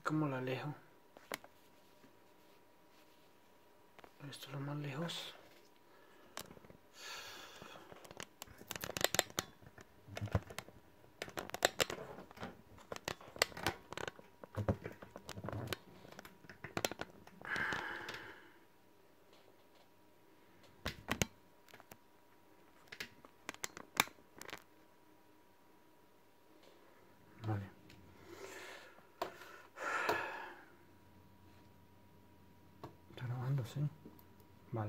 ¿Cómo la alejo? Esto es lo más lejos. Vale. Está grabando, sí. Vale.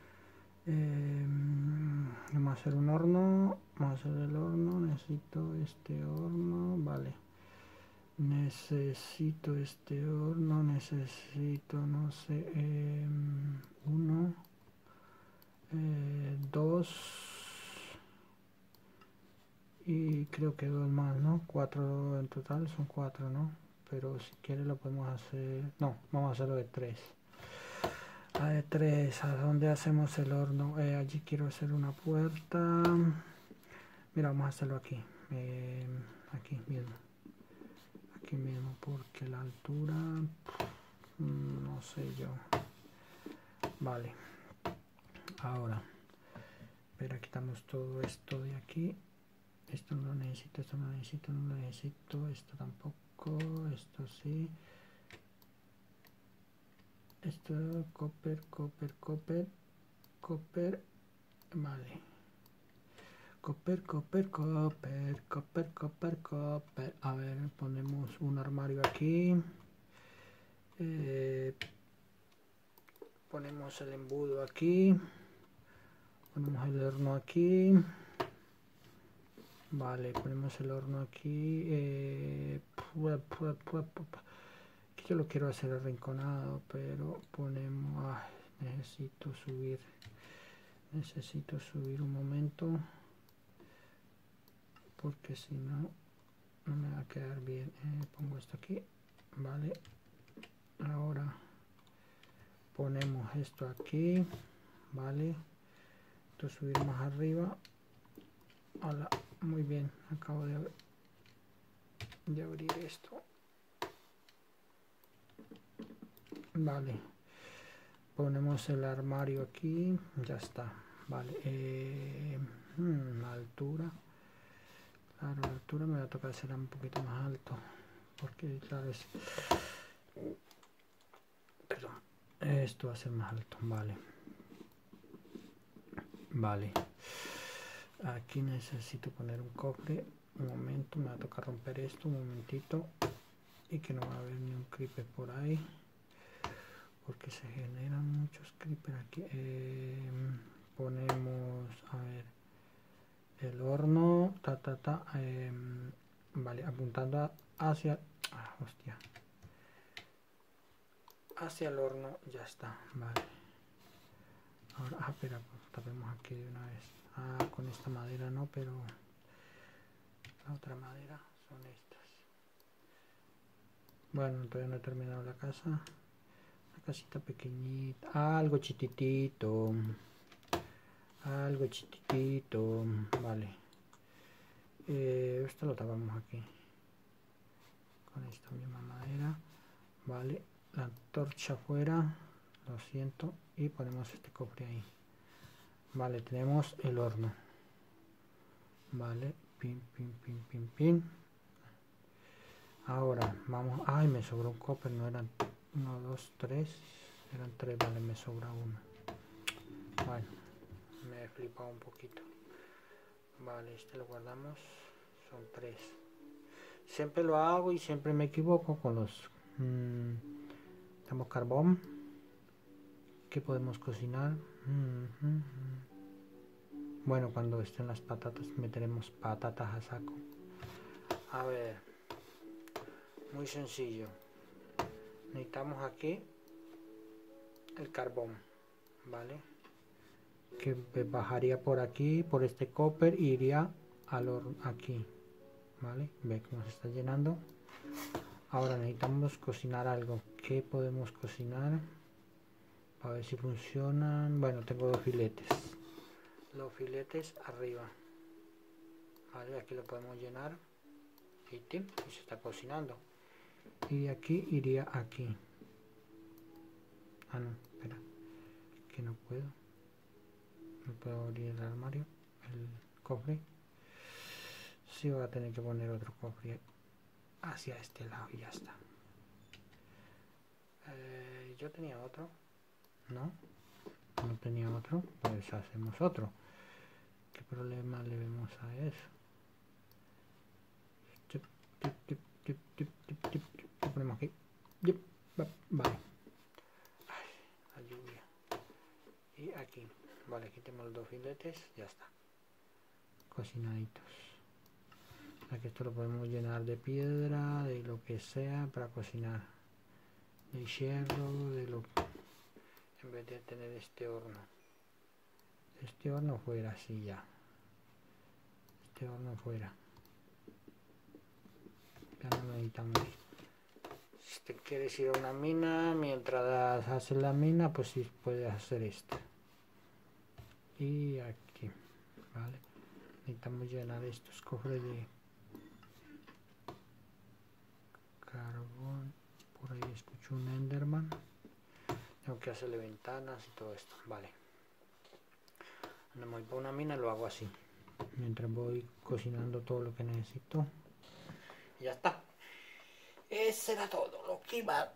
Vamos a hacer un horno. Vamos a hacer el horno. Necesito este horno. Vale. Necesito este horno. Necesito, no sé, uno, dos. Y creo que dos más, ¿no? 4 en total, son 4, ¿no? Pero si quiere lo podemos hacer... No, vamos a hacerlo de 3. De 3, ¿a dónde hacemos el horno? Allí quiero hacer una puerta. Mira, vamos a hacerlo aquí. Aquí mismo. Aquí mismo, porque la altura... no sé yo. Vale. Ahora. Espera, quitamos todo esto de aquí. Esto no lo necesito, esto no lo necesito, no lo necesito, esto tampoco, esto sí. Esto, copper, copper, copper, copper, vale. Copper, copper, copper, copper, copper, copper. A ver, ponemos un armario aquí. Ponemos el embudo aquí. Ponemos el horno aquí. Vale, ponemos el horno aquí. Yo lo quiero hacer arrinconado, pero ponemos... necesito subir un momento, porque si no, no me va a quedar bien. Pongo esto aquí, vale. Ahora ponemos esto aquí, vale. Esto subir más arriba. Hola, muy bien, acabo de abrir esto. Vale, ponemos el armario aquí, ya está. Vale, la altura, claro, la altura me va a tocar hacerla un poquito más alto, porque claro, perdón, esto va a ser más alto. Vale, vale, aquí necesito poner un cofre. Un momento, me va a tocar romper esto, un momentito, y que no va a haber ni un creeper por ahí, porque se generan muchos creepers aquí. Ponemos, a ver, el horno, vale, apuntando hacia, hostia, hacia el horno, ya está, vale. Ahora, espera, pues tapemos aquí de una vez. Con esta madera no, pero la otra madera son estas. Bueno, todavía no he terminado la casa. Una casita pequeñita, algo chiquitito. Algo chiquitito, vale. Esto lo tapamos aquí con esta misma madera, vale. La antorcha afuera, lo siento, y ponemos este cofre ahí. Vale, tenemos el horno, vale. Pin, pin, pin, pin, pin. Ahora vamos. Ay, me sobró un copper, no eran 1, 2, 3, eran 3, vale, me sobra uno. Bueno, me he flipado un poquito. Vale, este lo guardamos, son 3. Siempre lo hago y siempre me equivoco con los... tenemos carbón. ¿Qué podemos cocinar? Bueno, cuando estén las patatas meteremos patatas a saco. A ver, muy sencillo. Necesitamos aquí el carbón, ¿vale? Que bajaría por aquí, por este copper, y iría al horno aquí, ¿vale? Ve cómo se está llenando. Ahora necesitamos cocinar algo. ¿Qué podemos cocinar? A ver si funcionan. Bueno, tengo 2 filetes. Los filetes arriba. Vale, aquí lo podemos llenar. Y se está cocinando. y de aquí iría aquí. Ah, no, espera, que no puedo abrir el armario, el cofre. Sí, voy a tener que poner otro cofre hacia este lado y ya está. Yo tenía otro, no tenía otro, pues hacemos otro. ¿Qué problema le vemos a eso? ¿Qué ponemos aquí? Vale. Ay, la lluvia. Y aquí, vale, quitemos los 2 filetes, ya está. Cocinaditos. Aquí esto lo podemos llenar de piedra, de lo que sea para cocinar. De hierro, de lo que... En vez de tener este horno. Este horno fuera, así ya. Este horno fuera. Ya no necesitamos. Si te quieres ir a una mina, mientras haces la mina, pues sí puedes hacer esto. Y aquí, vale. Necesitamos llenar estos cofres de carbón. Por ahí escucho un Enderman. Tengo que hacerle ventanas y todo esto, vale. Cuando me voy para una mina lo hago así. Mientras voy cocinando todo lo que necesito. Y ya está. Ese era todo lo que iba.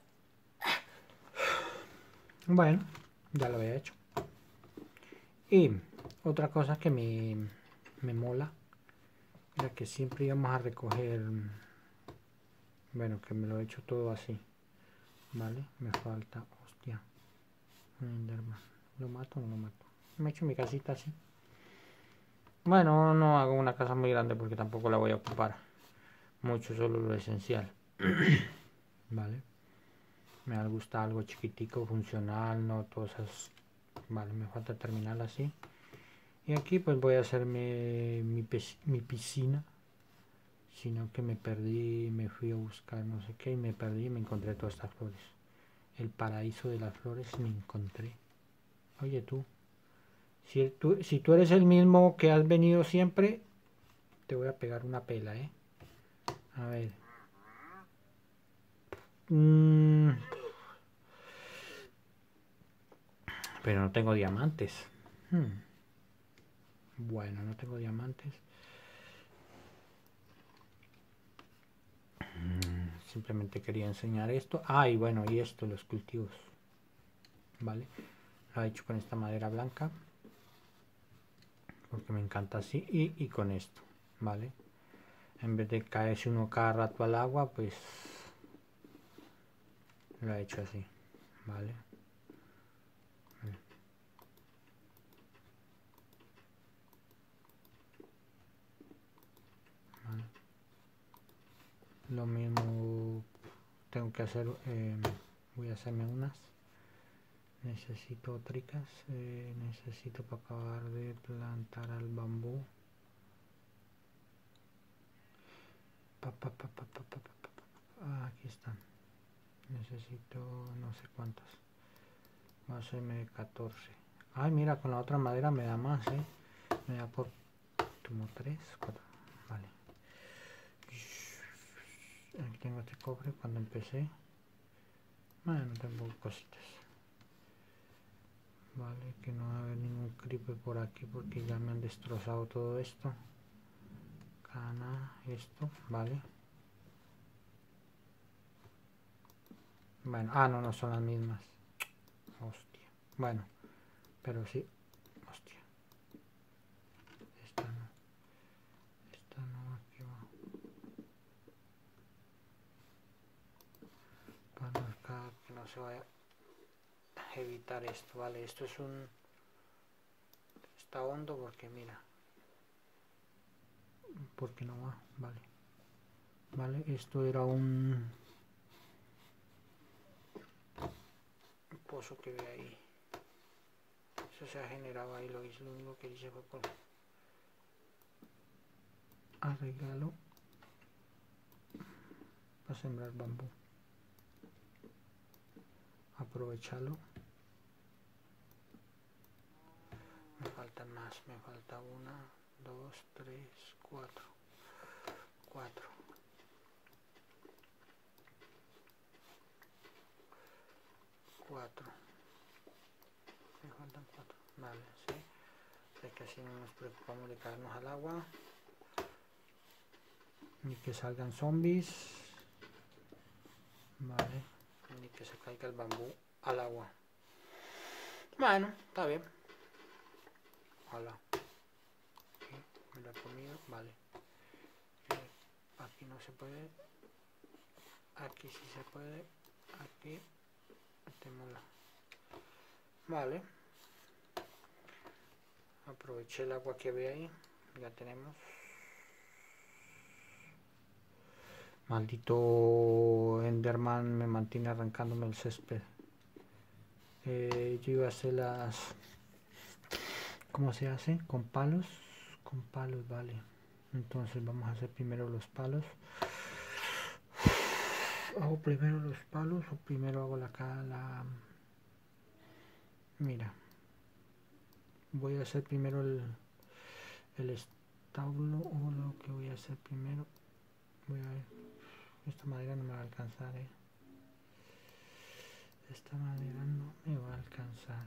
Bueno, ya lo había hecho. Y otra cosa que me mola era que siempre íbamos a recoger. Bueno, que me lo he hecho todo así. Vale, me falta. Hostia. Enderman. ¿Lo mato o no lo mato? Me he hecho mi casita así. Bueno, no hago una casa muy grande porque tampoco la voy a ocupar mucho, solo lo esencial. Vale. Me gusta algo chiquitico, funcional, no todas esas. Vale, me falta terminar así. Y aquí pues voy a hacerme mi piscina. Sino que me perdí, me fui a buscar no sé qué y me perdí y me encontré todas estas flores. El paraíso de las flores me encontré. Oye tú. Si tú eres el mismo que has venido siempre, te voy a pegar una pela, ¿eh? A ver. Pero no tengo diamantes. Bueno, no tengo diamantes. Simplemente quería enseñar esto. Ah, y bueno, y esto, los cultivos. Vale. Lo he hecho con esta madera blanca. Porque me encanta así. Y con esto. Vale. En vez de caerse uno cada rato al agua, pues lo he hecho así. Vale. Vale. Lo mismo tengo que hacer. Voy a hacerme unas. Necesito tricas. Necesito para acabar de plantar al bambú. Aquí están. Necesito no sé cuántas. Va a hacerme 14. Ay, mira, con la otra madera me da más, me da por como 3, 4. Vale. Aquí tengo este cofre cuando empecé. Bueno, tengo cositas. Vale, que no va a haber ningún creeper por aquí porque ya me han destrozado todo esto. Cana, esto, vale. Bueno, no, no son las mismas. Hostia. Bueno, pero sí. Hostia. Esta no. Esta no, aquí va. Para acá, que no se vaya a evitar esto, vale. Esto es un... Está hondo porque mira. Porque no va, vale. Vale, esto era un pozo que ve ahí. Eso se ha generado ahí, lo único que hice fue por arreglarlo para sembrar bambú. Aprovecharlo. Me faltan más, me falta 1, 2, 3, 4. 4. Me faltan 4. Vale, sí. Es que así no nos preocupamos de caernos al agua. Ni que salgan zombies. Vale. Ni que se caiga el bambú al agua. Bueno, está bien. Ojalá. Me lo he comido. Vale. Aquí no se puede. Aquí sí se puede. Aquí. Metémosla. Vale. Aproveché el agua que había ahí. Ya tenemos. Maldito Enderman me mantiene arrancándome el césped. Yo iba a hacer las... ¿Cómo se hace? Con palos. Con palos, vale. Entonces vamos a hacer primero los palos. ¿Hago primero los palos o primero hago la... Mira. Voy a hacer primero el establo o lo que voy a hacer primero. Voy a ver. Esta madera no me va a alcanzar, Esta madera no me va a alcanzar.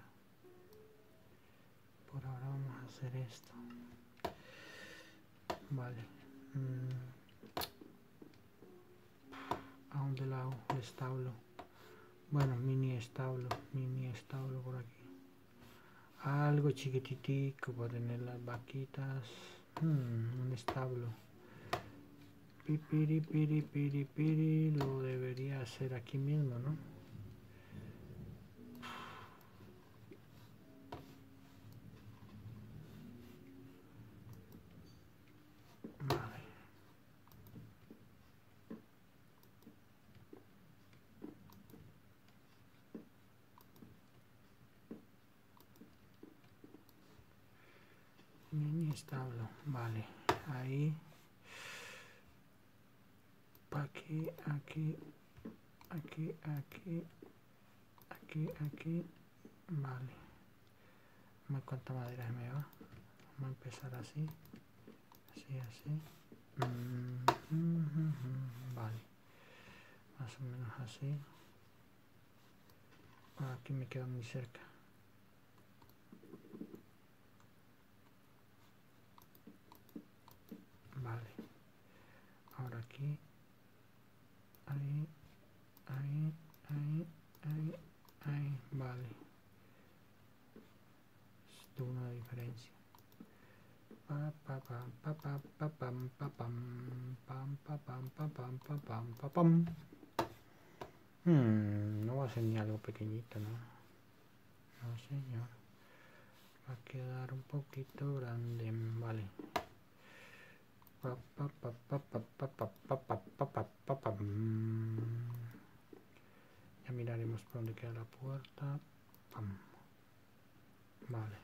Por ahora vamos a hacer esto. Vale. ¿A dónde la hago? El establo. Bueno, mini establo por aquí. Algo chiquititico para tener las vaquitas. Un establo. Piri. Lo debería hacer aquí mismo, ¿no? Vale. Mini establo. Vale. Ahí. Aquí. Vale. ¿Cuánta madera me va? Vamos a empezar así. Así. Vale. Más o menos así. Aquí me queda muy cerca. Vale. Ahora aquí. Ahí. Vale. Es de una diferencia. No va a ser ni algo pequeñito, ¿no? No, señor. Va a quedar un poquito grande. Vale. Ya miraremos por dónde queda la puerta. Vale.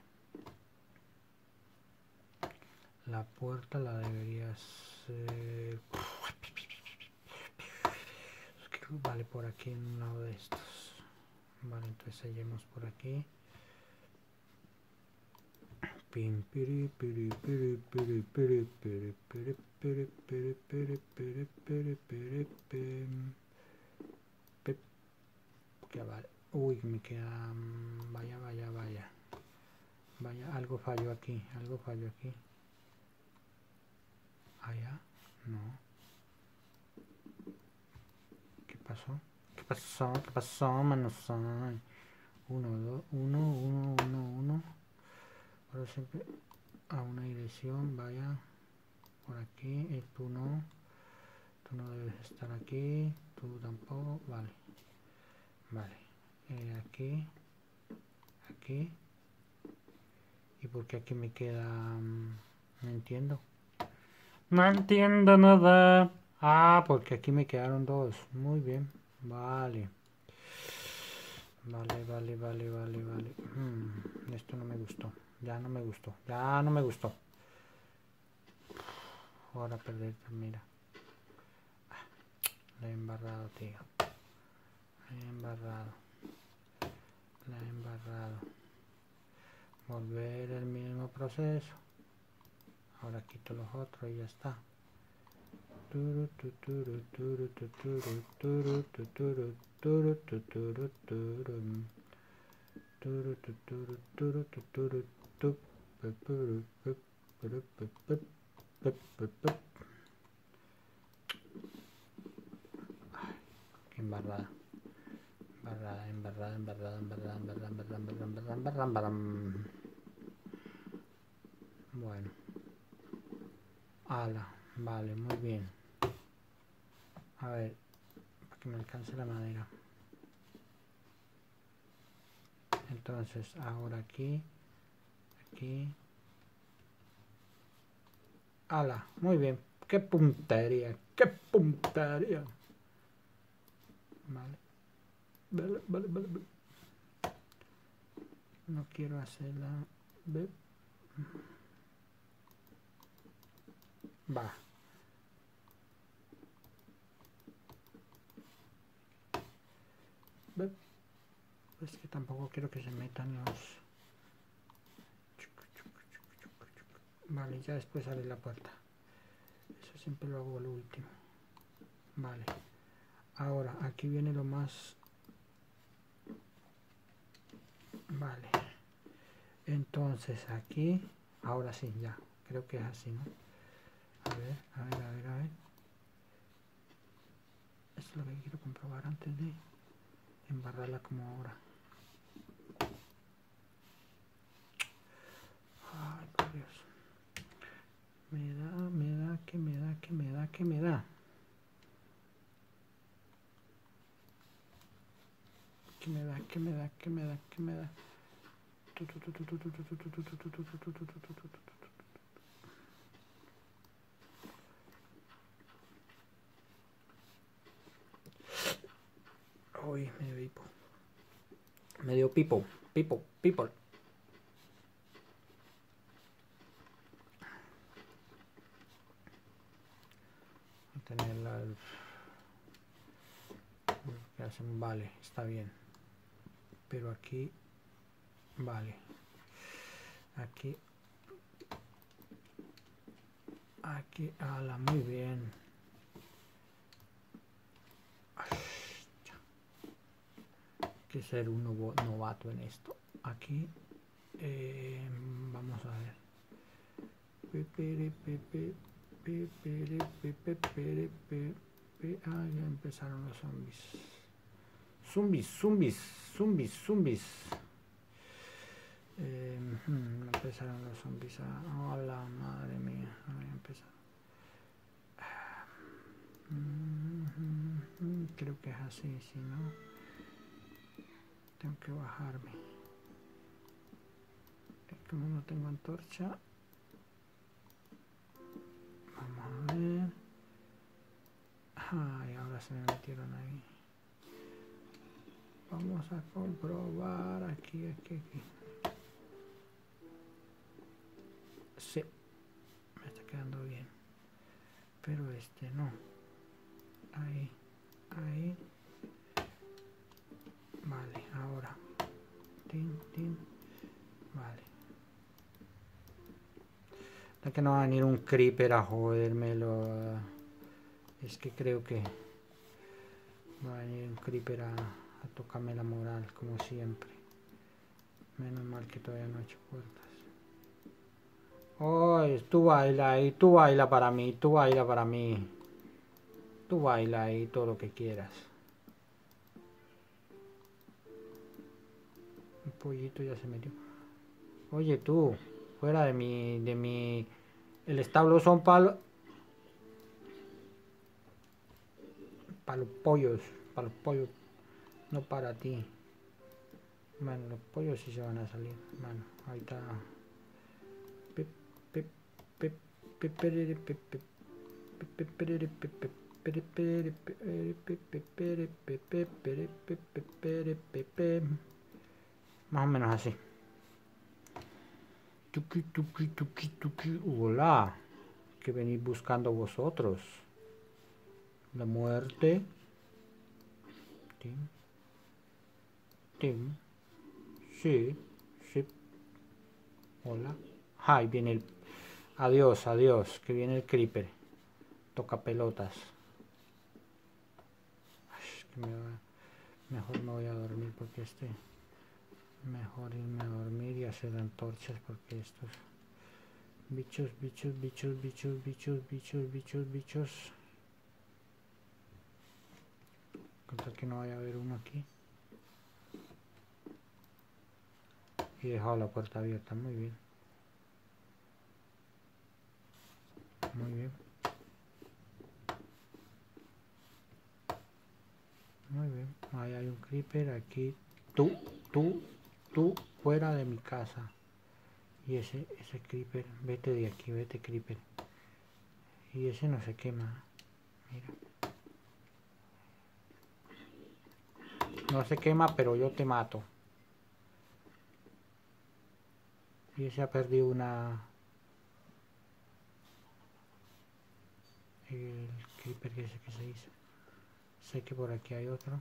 La puerta la debería ser... Vale, por aquí en un lado de estos. Vale, entonces seguimos por aquí. Pim, piri, piri, piri, piri, piri, piri, piri, piri, piri, piri, piri, piri, piri, pim. Que vale. Uy, me queda... Vaya. Vaya, algo falló aquí. Allá, no. ¿Qué pasó? ¿Qué pasó, manos? 1, 2, 1. Ahora siempre a una dirección, vaya. Por aquí, tú no debes estar aquí, tú tampoco, vale. Aquí. ¿Y por qué aquí me queda? No entiendo. No entiendo nada. Ah, porque aquí me quedaron 2. Muy bien. Vale. Esto no me gustó. Ya no me gustó. Ahora perder, mira. La he embarrado, tío. La he embarrado. Volver el mismo proceso. Ahora quito los otros y ya está. Qué embarrada. Embarrada. Bueno. Ala, vale, muy bien. A ver, para que me alcance la madera. Entonces, ahora aquí. Ala, muy bien. ¡Qué puntería! ¡Qué puntería! Vale. Vale. No quiero hacerla. Va. Es que tampoco quiero que se metan los... Vale, ya después haré la puerta. Eso siempre lo hago al último. Vale. Ahora, aquí viene lo más... Vale. Entonces aquí... Ahora sí, ya. Creo que es así, ¿no? A ver. Esto es lo que quiero comprobar antes de embarrarla como ahora. Ay, por Dios. Me da. Uy, me dio pipo. People. Tenerla que hacen, vale, está bien, pero aquí vale, aquí ala, muy bien. Hay que ser un novato en esto. Aquí vamos a ver. Ah, ya empezaron los zombies. Empezaron los zombies a... ¡Hola, madre mía! Voy a empezar. Creo que es así, si no... Tengo que bajarme. Como no tengo antorcha... Vamos a ver... Ay, ahora se me metieron ahí. Vamos a comprobar aquí. Sí, me está quedando bien. Pero este no. Ahí. Vale, ahora. Tin. Vale. Es que no va a venir un creeper a jodérmelo. Es que creo que va a venir un creeper a tocarme la moral, como siempre. Menos mal que todavía no he hecho puertas. Oh, tú baila y tú baila para mí, tú baila ahí todo lo que quieras. Un pollito ya se metió. Oye tú, fuera de mi... El establo son para los pollos, no para ti. Bueno, los pollos sí se van a salir. Bueno, ahorita... Más o menos así. Hola. ¿Qué venís buscando vosotros? La muerte. Tim. Sí. Hola. Ay, viene el... Adiós, que viene el creeper. toca pelotas. Mejor me voy a dormir porque mejor irme a dormir y hacer antorchas porque estos bichos. Contra que no vaya a haber uno aquí. Y he dejado la puerta abierta, muy bien. Muy bien. Muy bien. Ahí hay un creeper, aquí. Tú, fuera de mi casa. Y ese creeper, vete de aquí, vete creeper. Y ese no se quema. Mira. No se quema, pero yo te mato. Y ese ha perdido el creeper que se hizo. Sé que por aquí hay otro.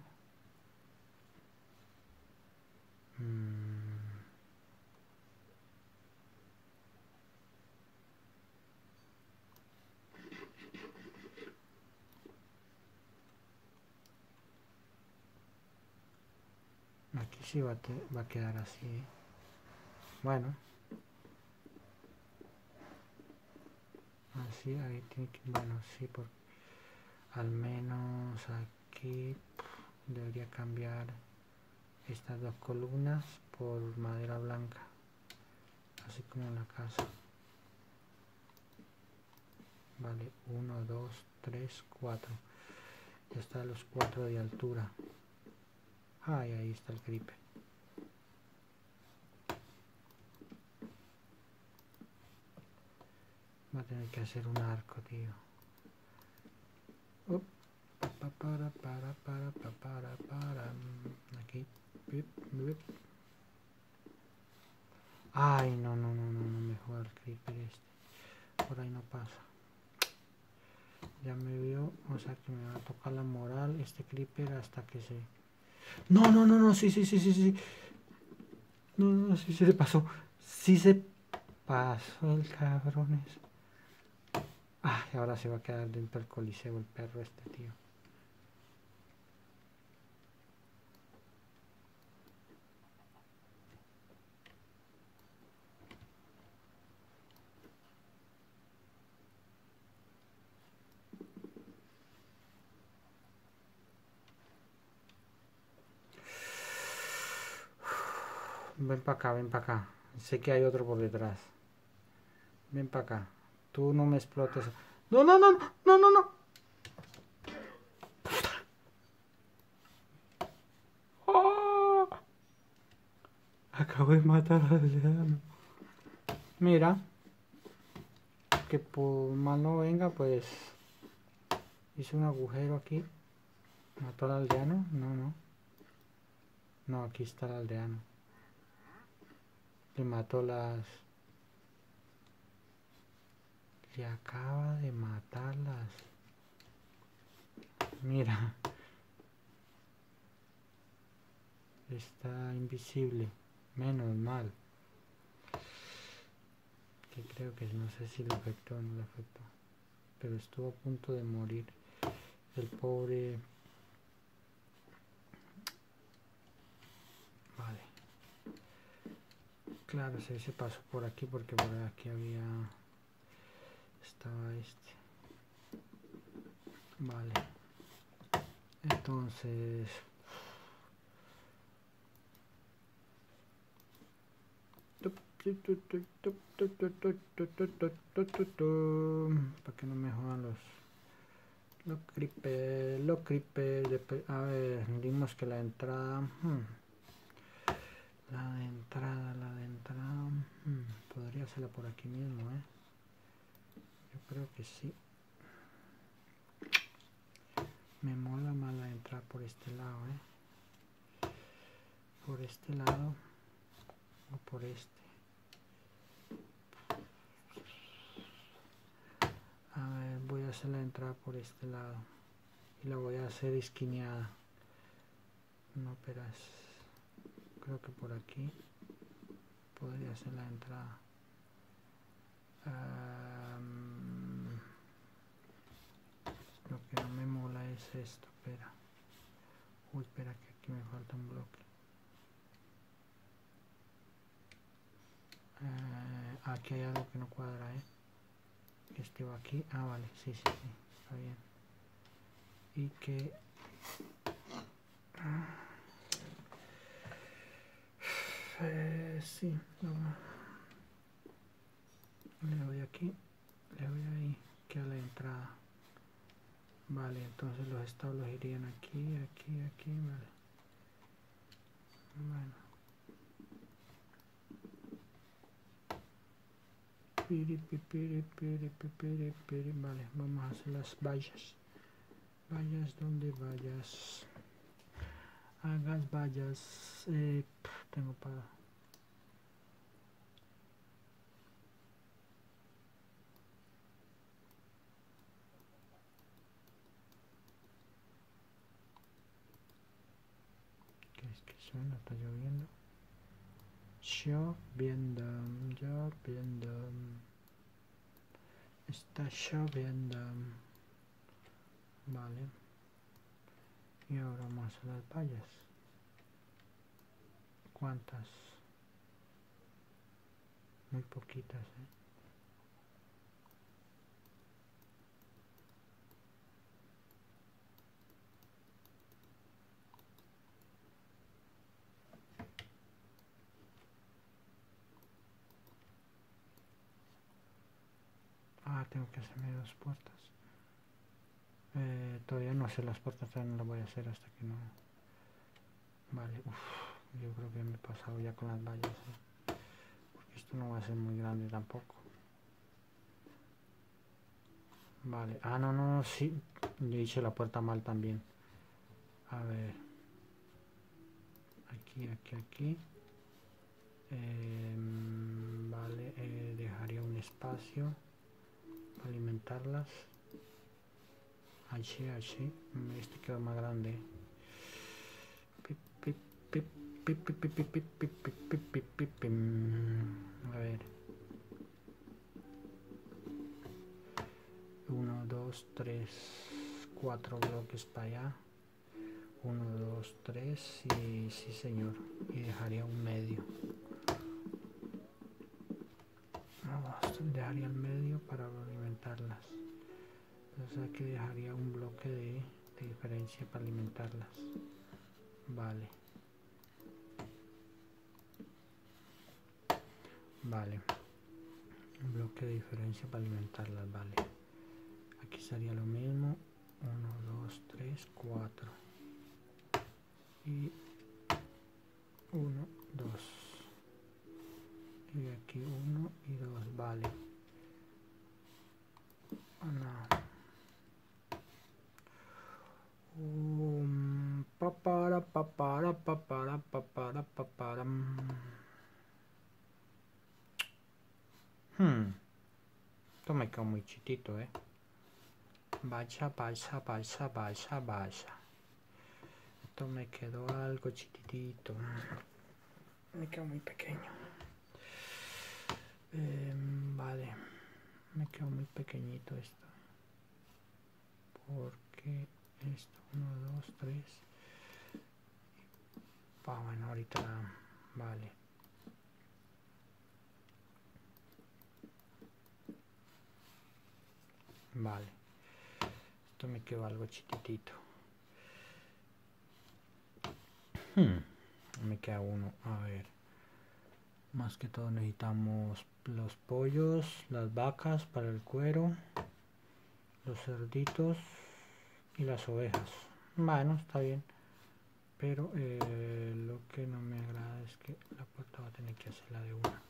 Aquí sí va a quedar así. Bueno. Así, ahí tiene que... Bueno, sí, al menos aquí debería cambiar estas dos columnas por madera blanca. Así como en la casa. Vale, 1, 2, 3, 4. Ya está los 4 de altura. Ah, y ahí está el creeper. Va a tener que hacer un arco, tío. Aquí. Ay, no, me juega el creeper este. Por ahí no pasa. Ya me vio, o sea que me va a tocar la moral este creeper hasta que se... No, sí. No, sí se pasó. Sí se pasó el cabrón ese. Ay, ahora se va a quedar dentro del coliseo el perro este, tío. Ven para acá. Sé que hay otro por detrás. Ven para acá. Tú no me explotes. No. ¡Oh! Acabo de matar al aldeano. Mira. Que por mal no venga, pues... Hice un agujero aquí. ¿Mató al aldeano? No. No, aquí está el aldeano. Le mató las... Le acaba de matarlas. Mira. Está invisible. Menos mal. Que creo que no sé si lo afectó o no lo afectó. Pero estuvo a punto de morir. El pobre... Vale. Claro, se pasó por aquí porque por aquí había... Estaba este. Vale. Entonces... Para que no me jodan los creepers. A ver, dimos que la entrada... La de entrada... Podría hacerla por aquí mismo, Yo creo que sí. Me mola más la entrada por este lado, Por este lado o por este. A ver, voy a hacer la entrada por este lado. Y la voy a hacer esquineada. No, pero creo que por aquí podría ser la entrada. esto? Espera. Uy, espera que aquí me falta un bloque. Aquí hay algo que no cuadra, este va aquí. Ah, vale, sí, está bien. Y que sí, no. Le doy aquí, le doy ahí, que a la entrada. Vale, entonces los establos irían aquí, aquí, aquí, vale. Bueno. Vale, vamos a hacer las vallas. Vallas donde vayas. Hagas vallas. Tengo para... ¿Qué es que suena? Está lloviendo. Lloviendo, lloviendo. Está lloviendo. Vale. Y ahora vamos a hacer las vallas. ¿Cuántas? Muy poquitas, Ah, tengo que hacerme 2 puertas. Todavía no sé las puertas, todavía no las voy a hacer hasta que no... Vale, yo creo que me he pasado ya con las vallas, porque esto no va a ser muy grande tampoco. Vale, no, sí, yo hice la puerta mal también. A ver, aquí. Vale, dejaría un espacio para alimentarlas. Así, este quedó más grande. A ver. 1, 2, 3, 4 bloques para allá. 1, 2, 3 y sí señor. Y dejaría un medio. Dejaría el medio para alimentarlas. O sea que dejaría un bloque de diferencia para alimentarlas. Vale. Un bloque de diferencia para alimentarlas, vale. Aquí sería lo mismo. 1, 2, 3, 4. Y 1, 2. Y aquí 1 y 2, vale. Esto me quedó muy chiquito, Vaya. Esto me quedó algo chiquitito. Me quedó muy pequeño. Vale. Me quedó muy pequeñito esto. Porque esto, 1, 2, 3. Bueno, ahorita, vale. Vale. Esto me quedó algo chiquitito. Me queda uno. A ver. Más que todo necesitamos los pollos, las vacas para el cuero, los cerditos y las ovejas. Bueno, está bien. Pero lo que no me agrada es que la puerta va a tener que hacerla de una.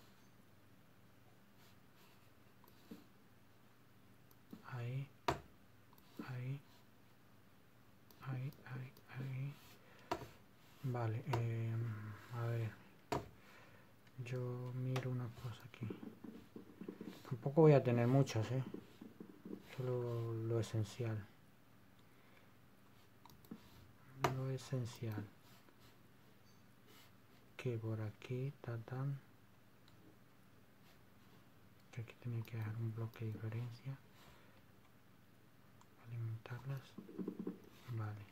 Ahí. Vale, a ver. Yo miro una cosa aquí. Tampoco voy a tener muchas, solo lo esencial. Que por aquí, que aquí tenía que dejar un bloque de diferencia. Alimentarlas. Vale.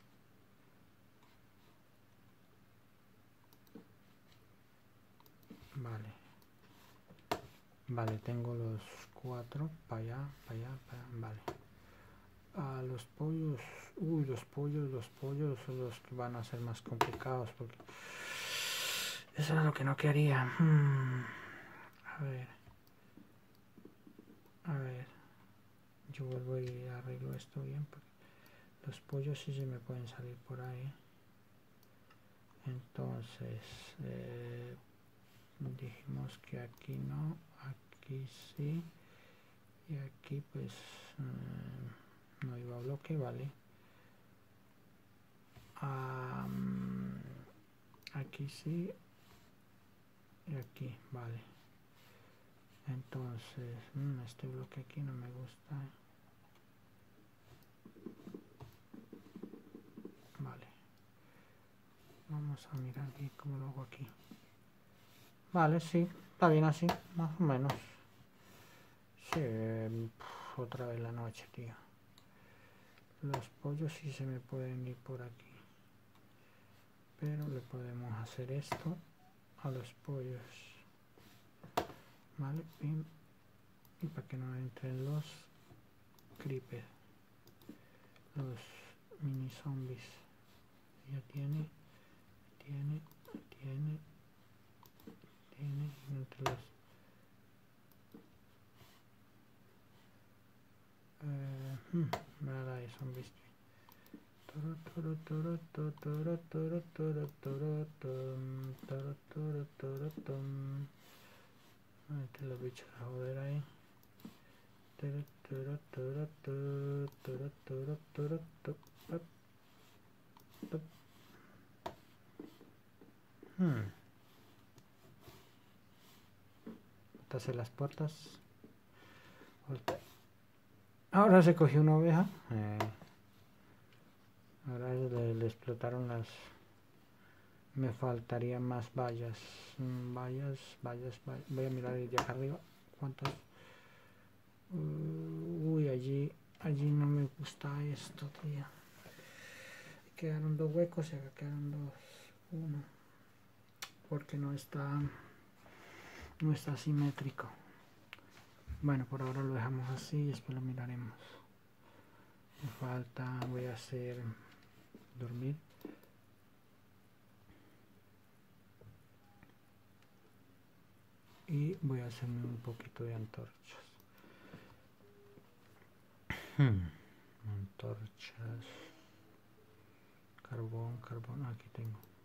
Vale. Vale, tengo los 4 para allá, para allá, para allá. Vale. A los pollos. Uy, los pollos son los que van a ser más complicados porque eso es lo que no quería. A ver. A ver. Yo vuelvo y arreglo esto bien porque los pollos sí se me pueden salir por ahí. Entonces, dijimos que aquí no, aquí sí. Y aquí pues no iba a bloque, vale. Aquí sí. Y aquí, vale. Entonces, este bloque aquí no me gusta. Vale. Vamos a mirar aquí cómo lo hago aquí. Vale, sí, está bien así, más o menos. Sí, otra vez la noche, tío. Los pollos sí se me pueden ir por aquí. Pero le podemos hacer esto a los pollos. Vale, pim. Y para que no entren los creepers, los mini zombies. Ya tiene entre los nada de zombies. Entre los bichos a joder ahí. Entonces las puertas. Ahora se cogió una oveja. Ahora le explotaron las. Me faltarían más vallas. Vallas. Voy a mirar de acá arriba. ¿Cuántos? Uy, allí no me gusta esto, tío. Quedaron 2 huecos y acá quedaron 2. 1. Porque no está simétrico. Bueno, por ahora lo dejamos así y después lo miraremos. Me falta, voy a hacer dormir. Y voy a hacerme un poquito de antorchas. Antorchas. Carbón, aquí tengo.